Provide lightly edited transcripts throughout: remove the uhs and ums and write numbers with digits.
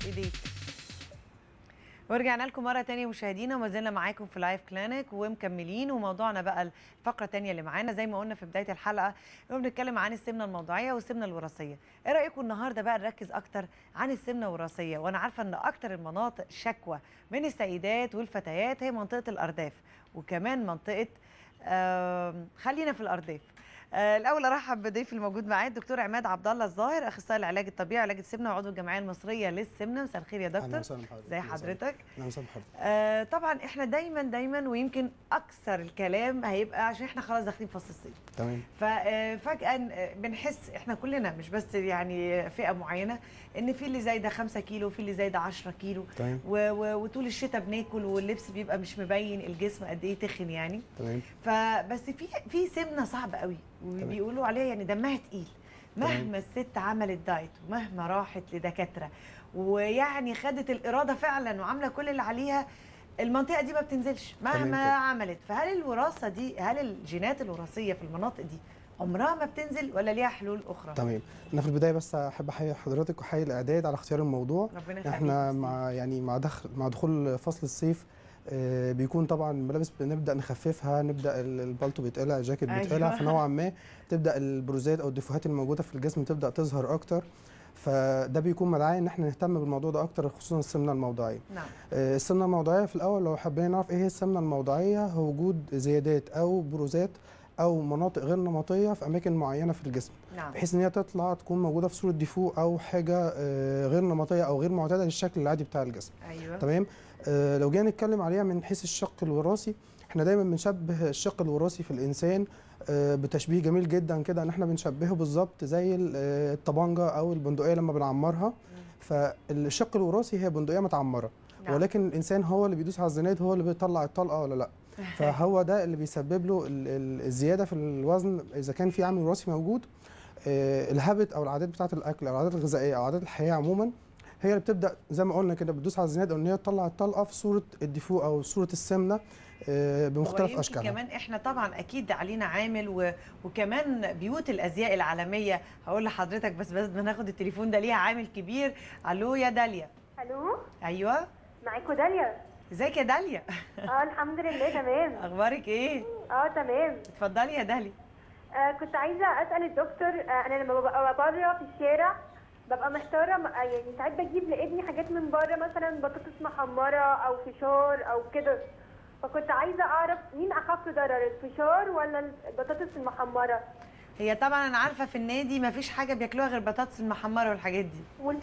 ايديك. ورجعنا لكم مره تانية مشاهدينا، وما زلنا معاكم في لايف كلينيك ومكملين. وموضوعنا بقى الفقره الثانيه اللي معانا زي ما قلنا في بدايه الحلقه، بنتكلم عن السمنه الموضعيه والسمنه الوراثيه. ايه رايكم النهارده بقى نركز اكتر عن السمنه الوراثيه؟ وانا عارفه ان اكتر المناطق شكوى من السيدات والفتيات هي منطقه الارداف، وكمان منطقه خلينا في الارداف. الاول ارحب بضيف الموجود معايا الدكتور عماد عبد الله الظاهر، اخصائي العلاج الطبيعي وعلاج السمنه وعضو الجمعيه المصريه للسمنه. مساء الخير يا دكتور. ازي حضرتك؟ اهلا وسهلا بحضرتك. طبعا احنا دايما ويمكن اكثر الكلام هيبقى عشان احنا خلاص داخلين فصل الصيف. تمام. ففجاه بنحس احنا كلنا، مش بس يعني فئه معينه، ان في اللي زايده 5 كيلو وفي اللي زايده 10 كيلو. تمام. وطول الشتاء بناكل واللبس بيبقى مش مبين الجسم قد ايه تخن يعني. تمام. فبس في سمنه صعبه قوي وبيقولوا عليها يعني دمها تقيل. مهما الست عملت دايت ومهما راحت لدكاتره ويعني خدت الاراده فعلا وعامله كل اللي عليها، المنطقه دي ما بتنزلش مهما عملت. فهل الوراثه دي، هل الجينات الوراثيه في المناطق دي عمرها ما بتنزل ولا ليها حلول اخرى؟ تمام. انا في البدايه بس احب احيي حضرتك واحيي الاعداد على اختيار الموضوع. ربنا يخليك. احنا مع دخول فصل الصيف بيكون طبعا الملابس بنبدا نخففها، نبدا البالطو بيتقلع، الجاكيت بيتقلع. أيوة. فنوعا ما تبدا البروزات او الديفوهات الموجوده في الجسم تبدا تظهر اكتر. فده بيكون مدعاة ان احنا نهتم بالموضوع ده اكتر، خصوصا السمنه الموضعيه. نعم. السمنه الموضعيه في الاول لو حابين نعرف ايه هي السمنه الموضعيه، هو وجود زيادات او بروزات او مناطق غير نمطيه في اماكن معينه في الجسم. نعم. بحيث ان هي تطلع تكون موجوده في صوره ديفو او حاجه غير نمطيه او غير معتاده للشكل العادي بتاع الجسم. ايوه. تمام. لو جينا نتكلم عليها من حيث الشق الوراثي، احنا دايما بنشبه الشق الوراثي في الانسان بتشبيه جميل جدا كده، ان احنا بنشبهه بالظبط زي الطبانجه او البندقيه لما بنعمرها. فالشق الوراثي هي بندقيه متعمره. نعم. ولكن الانسان هو اللي بيدوس على الزناد، هو اللي بيطلع الطلقه ولا لا. فهو ده اللي بيسبب له الزياده في الوزن اذا كان في عامل وراثي موجود. الهابت او العادات بتاعه الاكل او العادات الغذائيه او عادات الحياه عموما هي اللي بتبدا زي ما قلنا كده بتدوس على الزناد، او ان هي تطلع الطلقه في صوره الديفو او صوره السمنه بمختلف اشكالها. كمان احنا طبعا اكيد علينا عامل وكمان بيوت الازياء العالميه. هقول لحضرتك بس بناخد التليفون ده ليها عامل كبير. الو يا داليا. الو. ايوه معاكوا داليا. ازيك يا داليا؟ الحمد لله تمام. اخبارك ايه؟ تمام. اتفضلي يا داليا. كنت عايزه اسال الدكتور، انا لما ببقى بره في الشارع ببقى محتاره، يعني ساعات بجيب لابني حاجات من بره، مثلا بطاطس محمره او فشار او كده. فكنت عايزه اعرف مين اخف ضرر، الفشار ولا البطاطس المحمره؟ هي طبعا انا عارفه في النادي ما فيش حاجه بياكلوها غير البطاطس المحمره والحاجات دي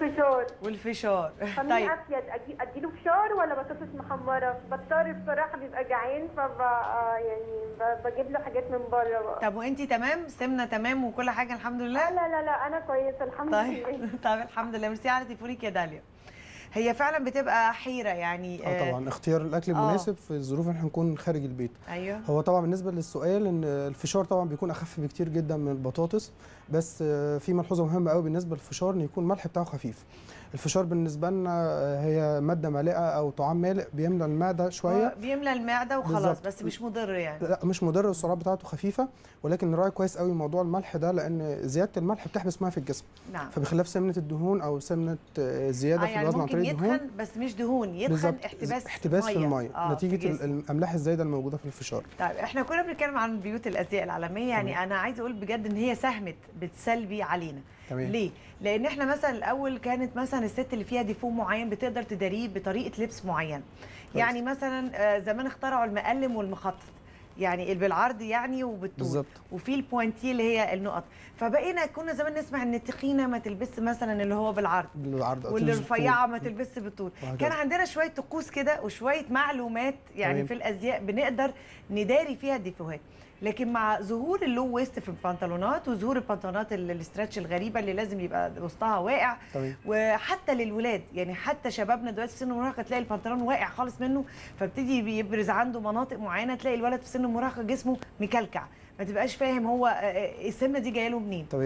والفشار. طيب افيد اديله فشار ولا بطاطس محمره؟ بضطر بصراحه بيبقى جعان يعني بجيب له حاجات من بره بقى. طب وانتي تمام؟ سمنه تمام وكل حاجه الحمد لله؟ لا انا كويسه الحمد لله. طيب الحمد لله. ميرسي على تليفونك يا داليا. هي فعلا بتبقى حيره يعني. طبعا اختيار الاكل المناسب في الظروف ان احنا نكون خارج البيت. ايوه. هو طبعا بالنسبه للسؤال ان الفشار طبعا بيكون اخف بكتير جدا من البطاطس، بس في ملحوظه مهمه قوي بالنسبه للفشار، ان يكون الملح بتاعه خفيف. الفشار بالنسبه لنا هي ماده مالئه او طعام مالئ بيملى المعده شويه. بيملى المعده وخلاص بالزبط. بس مش مضر يعني. لا مش مضر، السعرات بتاعته خفيفه، ولكن نراعي كويس قوي موضوع الملح ده، لان زياده الملح بتحبس ميه في الجسم. نعم. فبخلاف سمنه الدهون او سمنه زياده في الوزن عن طريق الدهون. يتخن بس مش دهون، يتخن احتباس في الميه نتيجه الاملاح الزايده الموجوده في الفشار. طيب احنا كنا بنتكلم عن بيوت الازياء العالميه، يعني انا عايزه اقول بجد ان هي ساهمت بالسلبي علينا. تمام. ليه؟ لان احنا مثلا الاول كانت مثلا الست اللي فيها ديفو معين بتقدر تداريه بطريقه لبس معينه. يعني مثلا زمان اخترعوا المقلم والمخطط، يعني بالعرض يعني وبالطول بالظبط. وفي البوينتي اللي هي النقط. فبقينا كنا زمان نسمع ان التخينه ما تلبس مثلا اللي هو بالعرض واللي رفيعه ما تلبس بالطول. كان عندنا شويه طقوس كده وشويه معلومات يعني تمام. في الازياء بنقدر نداري فيها الديفوهات. لكن مع ظهور اللو ويست في البنطلونات وظهور البنطلونات الاسترتش الغريبه اللي لازم يبقى وسطها واقع، وحتى للولاد يعني حتى شبابنا دلوقتي في سن المراهقه تلاقي البنطلون واقع خالص منه، فابتدي يبرز عنده مناطق معينه، تلاقي الولد في سن المراهقه جسمه مكلكع، ما تبقاش فاهم هو السمنه دي جايه له منين. تمام.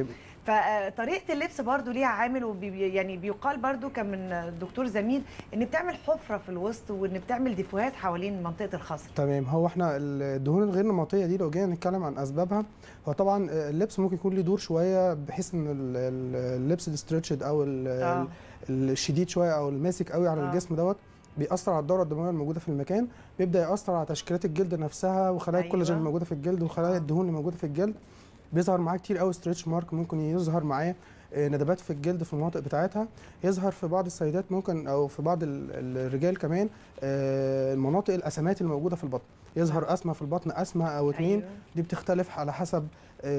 فطريقه اللبس برضو ليها عامل، يعني بيقال برضو كان من الدكتور زميل ان بتعمل حفره في الوسط، وان بتعمل ديفوهات حوالين منطقه الخصر. تمام. هو احنا الدهون الغير نمطيه دي لو جينا نتكلم عن اسبابها، هو طبعا اللبس ممكن يكون له دور شويه، بحيث ان اللبس الستريتشد او الشديد شويه او الماسك قوي على الجسم دوت بيأثر على الدوره الدمويه الموجوده في المكان، بيبدا يأثر على تشكيلات الجلد نفسها وخلايا الكولاجين الموجوده في الجلد وخلايا الدهون اللي موجوده في الجلد. بيظهر معاه كتير قوي ستريتش مارك، ممكن يظهر معاه ندبات في الجلد في المناطق بتاعتها، يظهر في بعض السيدات ممكن او في بعض الرجال كمان المناطق الاسمات الموجوده في البطن، يظهر اسمه في البطن، اسمه او اتنين. دي بتختلف على حسب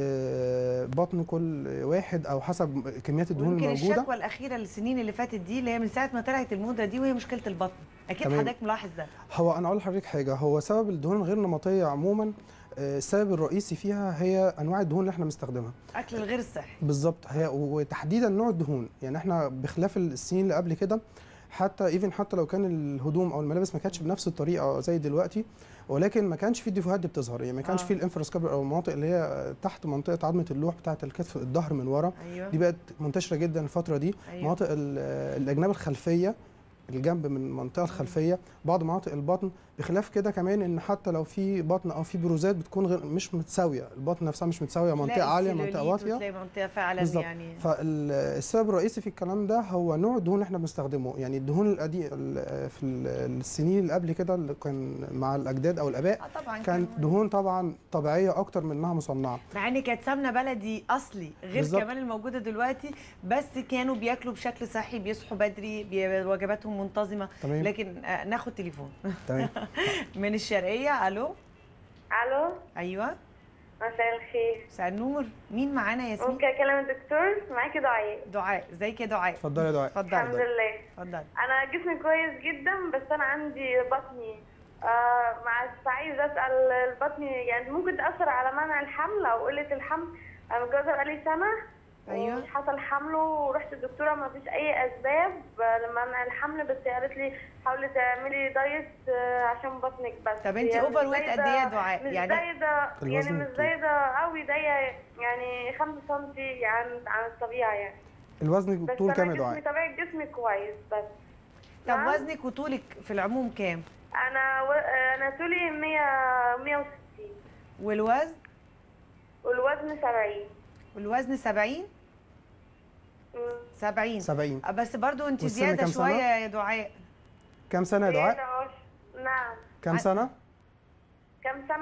بطن كل واحد او حسب كميات الدهون الموجوده. يمكن الشكوى الاخيره السنين اللي فاتت دي اللي هي من ساعه ما طلعت الموضه دي، وهي مشكله البطن، اكيد حضرتك ملاحظ ده. هو انا اقول لحضرتك حاجه، هو سبب الدهون الغير نمطيه عموما السبب الرئيسي فيها هي انواع الدهون اللي احنا بنستخدمها، اكل الغير الصحي بالظبط. هي وتحديدا نوع الدهون، يعني احنا بخلاف السنين اللي قبل كده حتى لو كان الهدوم او الملابس ما كانتش بنفس الطريقه زي دلوقتي، ولكن ما كانش في الديفوهات دي بتظهر، يعني ما كانش في الانفراسكابر او المناطق اللي هي تحت منطقه عظمه اللوح بتاعه الكتف الظهر من ورا. دي بقت منتشره جدا الفتره دي. مناطق الاجناب الخلفيه، الجنب من المنطقه الخلفيه، بعض مناطق البطن، بخلاف كده كمان ان حتى لو في بطن او في بروزات بتكون مش متساويه، البطن نفسها مش متساويه، منطقه عاليه منطقه واطيه، تلاقي منطقه فعلا بالزبط. يعني. فالسبب الرئيسي في الكلام ده هو نوع الدهون اللي احنا بنستخدمه، يعني الدهون في السنين اللي قبل كده اللي كان مع الاجداد او الاباء كانت دهون طبعا طبيعيه اكتر من انها مصنعه، مع ان كانت سمنه بلدي اصلي غير بالزبط. كمان الموجوده دلوقتي، بس كانوا بياكلوا بشكل صحي، بيصحوا بدري، وجباتهم منتظمه. تمام. لكن ناخد تليفون تمام. من الشرقيه. الو. الو. ايوه. مساء الخير. مساء النور. مين معانا يا ياسمين؟ ممكن اكلم الدكتور؟ معاكي دعاء. دعاء، ازيك يا دعاء؟ اتفضلي يا دعاء. اتفضلي. الحمد لله. اتفضلي. انا جسمي كويس جدا، بس انا عندي بطني عايزه اسال البطن يعني ممكن تاثر على منع الحمل او قله الحمل. انا متجوزه بقالي سنه. ايوه. ومش حصل حمل، ورحت الدكتوره ما فيش اي اسباب لمنع الحمل، بس قالت لي حاولي تعملي دايت عشان بطنك بس. طب انت اوفر ويت قد ايه يا دعاء؟ مش زايده يعني، مش زايده قوي، ضيقه يعني 5 سم عن الطبيعه يعني. الوزن طول كام يا دعاء؟ بس انا طبيعه جسمي كويس بس. طب وزنك وطولك في العموم كام؟ انا طولي 160. والوزن؟ والوزن 70. والوزن 70؟ 70 بس برضو انت زياده شويه يا دعاء. كام سنه يا دعاء؟ نعم. كام سنه؟ كام سنه؟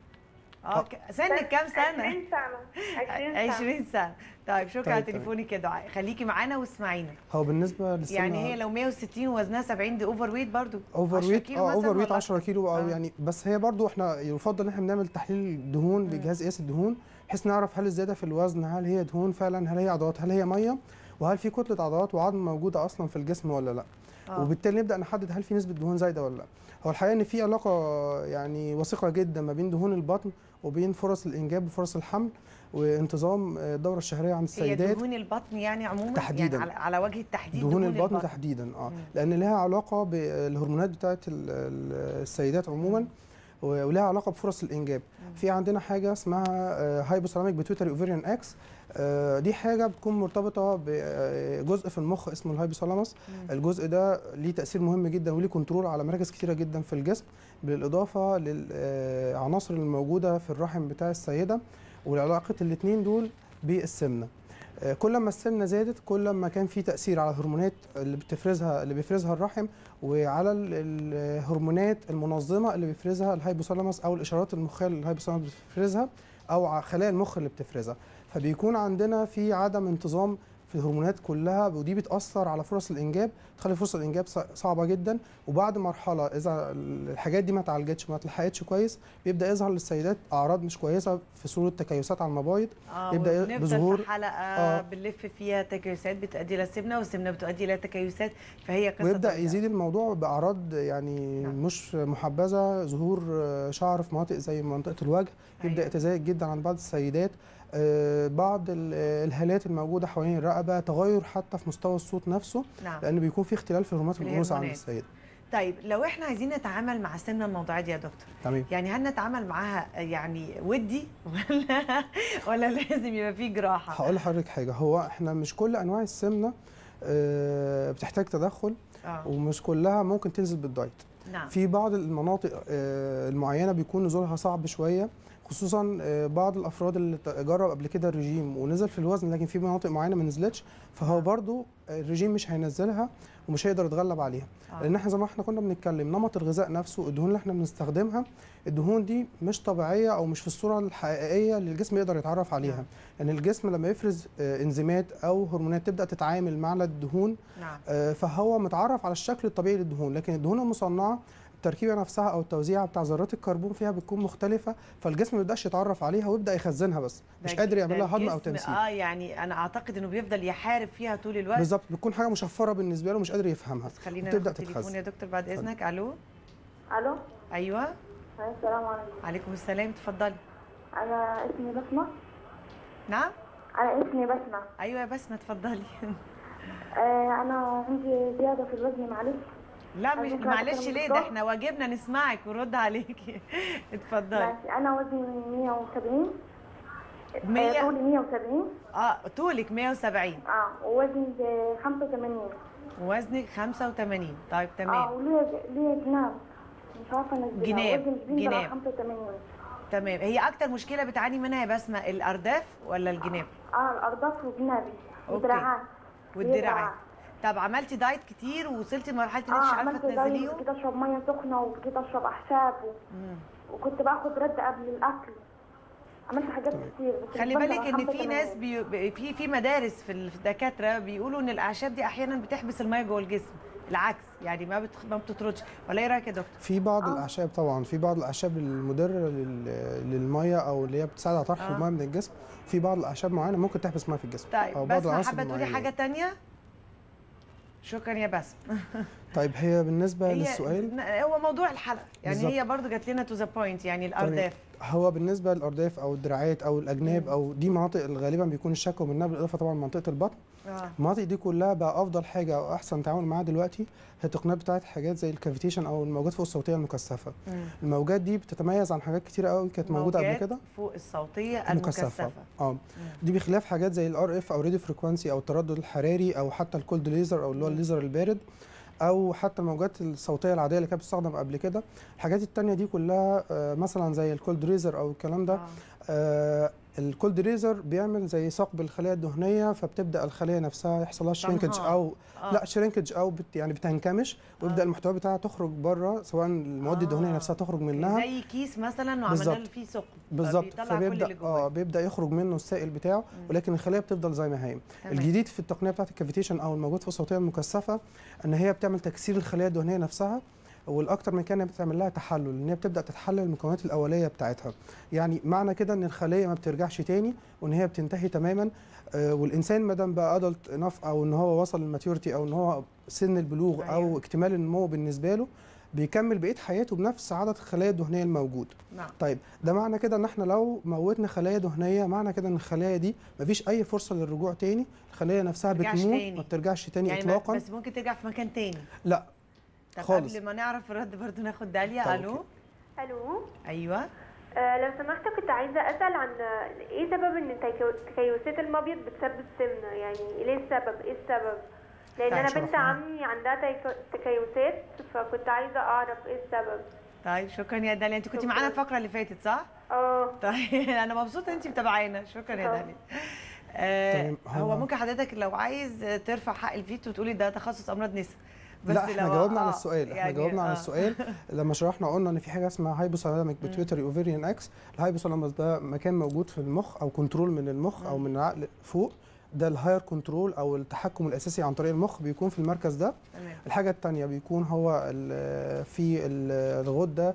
سنك كام سنه؟ 20 سنه. 20 سنه. طيب شكرا على تليفونك يا دعاء، خليكي معانا واسمعينا. هو بالنسبه للسن يعني هي لو 160 ووزنها 70 دي اوفر ويت برضو. اوفر ويت اوفر ويت 10 كيلو او يعني، بس هي برضو احنا يفضل ان احنا بنعمل تحليل دهون بجهاز قياس الدهون، بحيث نعرف هل الزياده في الوزن هل هي دهون فعلا، هل هي عضلات، هل هي ميه، وهل في كتله عضلات وعظم موجوده اصلا في الجسم ولا لا. وبالتالي نبدا نحدد هل في نسبه دهون زايده ولا لا. هو الحقيقه ان في علاقه يعني وثيقه جدا ما بين دهون البطن وبين فرص الانجاب وفرص الحمل وانتظام الدوره الشهريه عند السيدات. هي دهون البطن يعني عموما تحديدا، يعني على وجه التحديد دهون البطن تحديدا لان لها علاقه بالهرمونات بتاعه السيدات عموما ولها علاقه بفرص الانجاب. في عندنا حاجه اسمها هايبوثالاميك بيتويتري اوفيريان اكس، دي حاجه بتكون مرتبطه بجزء في المخ اسمه الهايبوثالاموس. الجزء ده ليه تاثير مهم جدا وليه كنترول على مراكز كثيره جدا في الجسم، بالاضافه للعناصر الموجوده في الرحم بتاع السيده، وعلاقه الاثنين دول بالسمنه. كل ما السمنه زادت كل ما كان في تاثير على الهرمونات اللي بيفرزها الرحم، وعلى الهرمونات المنظمه اللي بيفرزها الهايبوثالاموس، او الاشارات المخيه اللي الهايبوثالاموس بيفرزها، او خلايا المخ اللي بتفرزها. فبيكون عندنا في عدم انتظام في الهرمونات كلها، ودي بتاثر على فرص الانجاب، تخلي فرص الانجاب صعبه جدا. وبعد مرحله اذا الحاجات دي ما اتعالجتش ما اتلحقتش كويس، بيبدا يظهر للسيدات اعراض مش كويسه في صوره تكيسات على المبايض. يبدا بظهور في حلقه بنلف فيها تكيسات بتؤدي الى السمنه، والسمنه بتؤدي الى تكيسات، فهي قصه. ويبدا يزيد الموضوع باعراض يعني مش محبذه، ظهور شعر في مناطق زي منطقه الوجه يبدا يتزايد جدا عند بعض السيدات، بعض الهالات الموجوده حوالين الرقبه، تغير حتى في مستوى الصوت نفسه، لان بيكون في اختلال في هرمونات الانوثه عند السيده. طيب لو احنا عايزين نتعامل مع السمنه الموضوعيه دي يا دكتور، تمام. يعني هل نتعامل معاها يعني ودي ولا لازم يبقى فيه جراحه؟ هقول لحضرتك حاجه، هو احنا مش كل انواع السمنه بتحتاج تدخل، ومش كلها ممكن تنزل بالدايت. نعم. في بعض المناطق المعينه بيكون نزولها صعب شويه، خصوصا بعض الافراد اللي جرب قبل كده الرجيم ونزل في الوزن، لكن في مناطق معينه ما نزلتش، فهو برضو الرجيم مش هينزلها ومش هيقدر يتغلب عليها. لان احنا زي ما احنا كنا بنتكلم، نمط الغذاء نفسه، الدهون اللي احنا بنستخدمها، الدهون دي مش طبيعيه او مش في الصوره الحقيقيه اللي الجسم يقدر يتعرف عليها. لان الجسم لما يفرز انزيمات او هرمونات تبدا تتعامل مع الدهون، فهو متعرف على الشكل الطبيعي للدهون، لكن الدهون المصنعه التركيبه نفسها او التوزيع بتاع ذرات الكربون فيها بتكون مختلفه، فالجسم ما بيبداش يتعرف عليها ويبدا يخزنها، بس مش قادر يعمل لها هضم او تمثيل. يعني انا اعتقد انه بيفضل يحارب فيها طول الوقت. بالظبط، بتكون حاجه مشفره بالنسبه له، مش قادر يفهمها. بس خلينا ناخد تليفون يا دكتور بعد اذنك. الو. الو. ايوه. السلام عليكم. عليكم السلام، اتفضلي. انا اسمي بسمه. نعم. انا اسمي بسمه. ايوه يا بسمه اتفضلي. انا عندي زياده في الوزن، معلش. لا مش معلش ليه، ده احنا واجبنا نسمعك ونرد عليكي. اتفضلي. ماشي. انا وزني 170. طولي 170. طولك 170. ووزني 85. وزنك 85. طيب تمام. وليه جناب مش عارفه انزلها. جناب 85. تمام. هي اكتر مشكله بتعاني منها يا بسمه الارداف ولا الجناب؟ الارداف وجنابي والدراعات. والدراعات. طب عملتي دايت كتير ووصلتي لمرحله ان انت مش عارفه تنزليهم؟ كنت اشرب ميه سخنه وكنت اشرب اعشاب وكنت باخد رد قبل الاكل. عملت حاجات كتير. بس خلي بالك ان في ناس في مدارس في الدكاتره بيقولوا ان الاعشاب دي احيانا بتحبس الميه جوه الجسم، العكس يعني ما بتطردش، ولا ايه رايك يا دكتور؟ في بعض الاعشاب طبعا، في بعض الاعشاب المدره للميه او اللي هي بتساعد على طرح الميه من الجسم، في بعض الاعشاب معينه ممكن تحبس ميه في الجسم. طيب أو بس حابه تقولي حاجه ثانيه؟ شكرا يا بسم. طيب هي بالنسبه للسؤال، هو موضوع الحلقه يعني بالزبط. هي برضو جات لنا تو ذا بوينت، يعني الارداف. هو بالنسبه للارداف او الدراعات او الاجناب او دي مناطق اللي غالبا بيكون الشكوى منها، بالاضافه طبعا منطقه البطن. المناطق دي كلها بقى افضل حاجه او احسن تعامل معاها دلوقتي هي التقنيات بتاعت حاجات زي الكافيتيشن او الموجات فوق الصوتيه المكثفه. الموجات دي بتتميز عن حاجات كتيره قوي كانت موجوده قبل كده. فوق الصوتيه المكثفه. دي بخلاف حاجات زي الار اف او راديو فريكوانسي او التردد الحراري او حتى الكولد ليزر او اللي هو الليزر البارد او حتى الموجات الصوتيه العاديه اللي كانت بتستخدم قبل كده. الحاجات التانية دي كلها مثلا زي الكولد ريزر او الكلام ده. الكولد ريزر بيعمل زي ثقب الخلايا الدهنيه، فبتبدا الخليه نفسها يحصل لها شرينكج او لا شرينكج او يعني بتنكمش، ويبدا المحتوى بتاعها تخرج بره، سواء المواد الدهنيه نفسها تخرج منها زي كيس مثلا وعملنا فيه ثقب بالظبط، فبيبدا يخرج منه السائل بتاعه، ولكن الخليه بتفضل زي ما هي. الجديد في التقنيه بتاعت الكافيتيشن او الموجات في الصوتيه المكثفه ان هي بتعمل تكسير الخلايا الدهنيه نفسها، والاكثر من كده بتعمل لها تحلل، ان هي بتبدا تتحلل المكونات الاوليه بتاعتها. يعني معنى كده ان الخليه ما بترجعش تاني وان هي بتنتهي تماما. والانسان ما دام بقى ادلت انف او ان هو وصل للماتيورتي او ان هو سن البلوغ او اكتمال النمو بالنسبه له، بيكمل بقيه حياته بنفس عدد الخلايا الدهنيه الموجود. طيب ده معنى كده ان احنا لو موتنا خلايا دهنيه، معنى كده ان الخلايا دي مفيش اي فرصه للرجوع تاني، الخلايا نفسها بتموت ما بترجعش تاني يعني اطلاقا. بس ممكن ترجع في مكان تاني؟ لا طب خالص. قبل ما نعرف الرد برضو ناخد داليا. الو. الو. ايوه. لو سمحت كنت عايزه اسال عن ايه سبب ان تكيسات المبيض بتسبب سمنه، يعني ليه السبب، ايه السبب؟ لان انا بنت عمي عندها تكيسات، فكنت عايزه اعرف ايه السبب. طيب شكرا يا داليا، انت كنت معانا الفقره اللي فاتت صح؟ طيب انا مبسوطه انت متابعانا، شكرا يا داليا. هو ممكن حضرتك لو عايز ترفع حق الفيتو وتقولي ده تخصص امراض نساء، بس لا احنا جاوبنا على السؤال، احنا جاوبنا على السؤال لما شرحنا قلنا ان في حاجه اسمها هايبوثالاميك بيتويتري اوفيريان اكس. الهايبوثالاموس ده مكان موجود في المخ او كنترول من المخ او من العقل فوق، ده الهاير كنترول او التحكم الاساسي عن طريق المخ بيكون في المركز ده. الحاجه الثانيه بيكون هو في الغده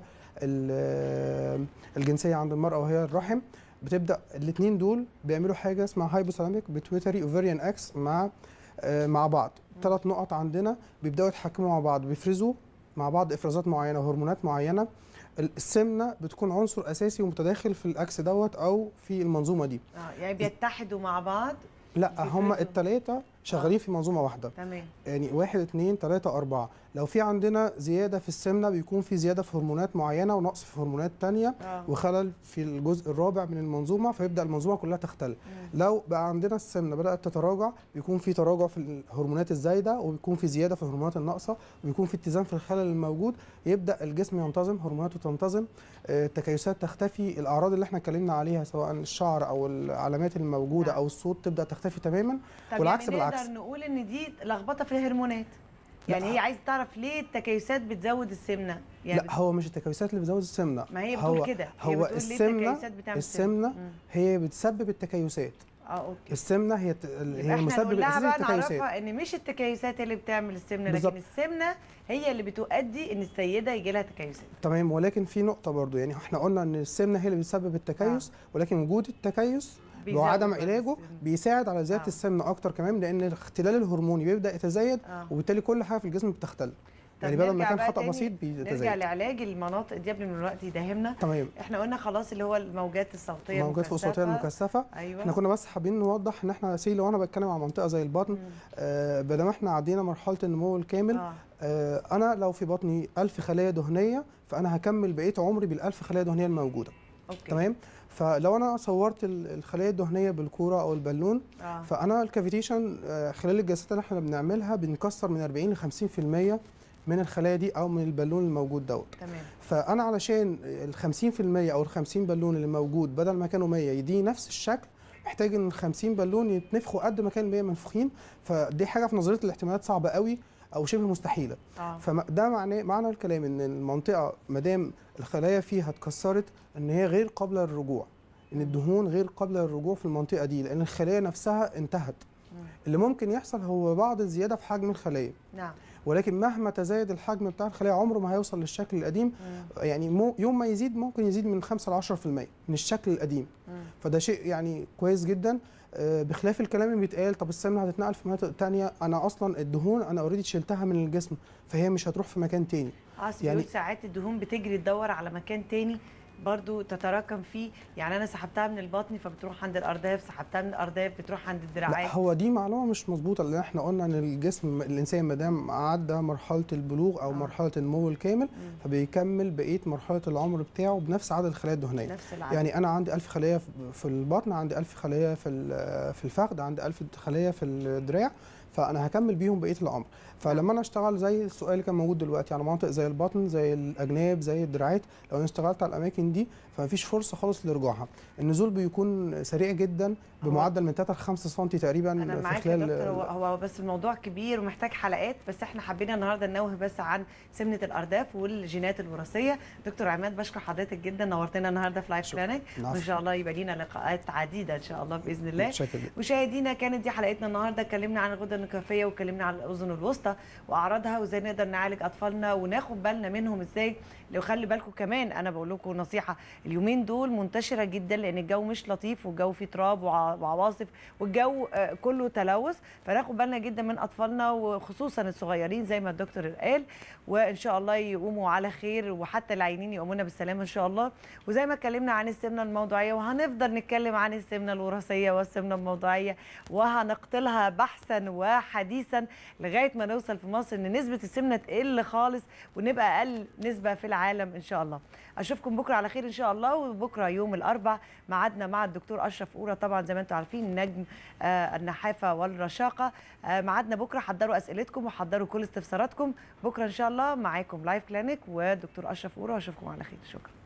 الجنسيه عند المراه وهي الرحم، بتبدا الاثنين دول بيعملوا حاجه اسمها هايبوثالاميك بيتويتري اوفيريان اكس مع بعض. 3 نقط عندنا بيبداوا يتحكموا مع بعض، بيفرزوا مع بعض افرازات معينه وهرمونات معينه. السمنه بتكون عنصر اساسي ومتداخل في الاكس دوت او في المنظومه دي. يعني بيتحدوا مع بعض؟ لا هم ال3 شغالين في منظومه واحده. تمام. يعني 1 2 3 4. لو في عندنا زياده في السمنه بيكون في زياده في هرمونات معينه ونقص في هرمونات تانية وخلل في الجزء الرابع من المنظومه، فيبدا المنظومه كلها تختل. لو بقى عندنا السمنه بدات تتراجع بيكون في تراجع في الهرمونات الزايده، وبيكون في زياده في الهرمونات الناقصه، وبيكون في اتزان في الخلل الموجود، يبدا الجسم ينتظم، هرموناته تنتظم، التكيسات تختفي، الاعراض اللي احنا اتكلمنا عليها سواء الشعر او العلامات الموجوده او الصوت تبدا تختفي تماما. والعكس يعني بالعكس. نقدر نقول ان دي لخبطه في الهرمونات، يعني هي عايزه تعرف ليه التكيسات بتزود السمنه؟ يعني لا هو مش التكيسات اللي بتزود السمنه، ما هي بتقول كده، هي هو بتقول ليه السمنه، التكيسات بتعمل السمنه هي بتسبب التكيسات. اوكي. السمنه هي يبقى احنا مسبب نقول لها الاساسي بقى للتكيسات. نعرفها ان مش التكيسات اللي بتعمل السمنه، بالزبط. لكن السمنه هي اللي بتؤدي ان السيده يجي لها تكيسات. تمام، ولكن في نقطه برضو، يعني احنا قلنا ان السمنه هي اللي بتسبب التكيس، ولكن وجود التكيس وعدم علاجه بيساعد على زياده السمنه اكتر كمان، لان الاختلال الهرموني بيبدا يتزايد وبالتالي كل حاجه في الجسم بتختل. يعني بدل ما كان خطأ بسيط بيتزايد. نرجع لعلاج المناطق دي قبل ما الوقت يداهمنا. تمام. احنا قلنا خلاص اللي هو الموجات الصوتيه الموجات الصوتيه المكثفه. ايوه. احنا كنا بس حابين نوضح ان احنا لو انا بتكلم عن منطقه زي البطن، بدل ما احنا عدينا مرحله النمو الكامل، انا لو في بطني 1000 خليه دهنيه فانا هكمل بقيه عمري بال1000 خليه دهنيه الموجوده. أوكي. تمام. فلو انا صورت الخلايا الدهنيه بالكوره او البالون، فانا الكافيتيشن خلال الجلسات اللي احنا بنعملها بنكسر من 40 ل 50% من الخلايا دي او من البالون الموجود دوت. تمام. فانا علشان ال 50% او ال 50 بالون اللي موجود بدل ما كانوا 100 يديني نفس الشكل، محتاج ان ال 50 بالون يتنفخوا قد ما كان 100 منفوخين، فدي حاجه في نظريه الاحتمالات صعبه قوي او شبه مستحيله. فده معنى الكلام ان المنطقه ما دام الخلايا فيها اتكسرت ان هي غير قابله للرجوع، ان الدهون غير قابله للرجوع في المنطقه دي، لان الخلايا نفسها انتهت. اللي ممكن يحصل هو بعض الزياده في حجم الخلايا. نعم. ولكن مهما تزايد الحجم بتاع الخلايا عمره ما هيوصل للشكل القديم. يعني يوم ما يزيد ممكن يزيد من 5 ل 10% من الشكل القديم. فده شيء يعني كويس جدا، بخلاف الكلام اللي بيتقال طب السمنه هتتنقل في مناطق ثانيه. انا اصلا الدهون انا اوريدي شلتها من الجسم، فهي مش هتروح في مكان تاني. يعني ساعات الدهون بتجري تدور على مكان تاني برضو تتراكم فيه، يعني انا سحبتها من البطن فبتروح عند الارداف، سحبتها من الارداف بتروح عند الدراعات. لا هو دي معلومه مش مظبوطه، لان احنا قلنا ان الجسم الانسان ما دام عدى مرحله البلوغ او مرحله النمو الكامل فبيكمل بقيه مرحله العمر بتاعه بنفس عدد الخلايا الدهنيه. نفس العدد. يعني انا عندي 1000 خليه في البطن، عندي 1000 خليه في الفخذ، عندي 1000 خليه في الدراع، فانا هكمل بيهم بقيه العمر. فلما انا اشتغل زي السؤال اللي كان موجود دلوقتي على مناطق زي البطن زي الاجناب زي الدراعات، لو انا اشتغلت على الاماكن دي فمفيش فرصه خالص لرجوعها. النزول بيكون سريع جدا بمعدل من 3 ل 5 سم تقريبا أنا في خلال. يا دكتور هو بس الموضوع كبير ومحتاج حلقات، بس احنا حبينا النهارده ننوه بس عن سمنه الارداف والجينات الوراثيه. دكتور عماد بشكر حضرتك جدا، نورتنا النهارده في لايف كلينك، وان شاء الله يبقى لينا لقاءات عديده ان شاء الله باذن الله. مشاهدينا كانت دي حلقتنا النهارده، اتكلمنا عن الغده النخافيه واتكلمنا عن الاذن الوسطى واعراضها وازاي نقدر نعالج اطفالنا وناخد بالنا منهم ازاي. لو خلي بالكم كمان انا بقول لكم نصيحه، اليومين دول منتشره جدا لان الجو مش لطيف والجو فيه تراب وعواصف والجو كله تلوث، فناخد بالنا جدا من اطفالنا وخصوصا الصغيرين زي ما الدكتور قال، وان شاء الله يقوموا على خير وحتى العينين يقومونا بالسلامه ان شاء الله. وزي ما اتكلمنا عن السمنه الموضوعيه وهنفضل نتكلم عن السمنه الوراثيه والسمنه الموضوعيه وهنقتلها بحثا وحديثا لغايه ما نوصل في مصر ان نسبه السمنه تقل خالص ونبقى اقل نسبه في العالم ان شاء الله. اشوفكم بكره على خير ان شاء الله، وبكره يوم الاربعاء ميعادنا مع الدكتور اشرف قوره، طبعا زي ما انتم عارفين نجم النحافه والرشاقه. ميعادنا بكره، حضروا اسئلتكم وحضروا كل استفساراتكم. بكره ان شاء الله معاكم لايف كلينك ودكتور اشرف قوره، واشوفكم على خير. شكرا.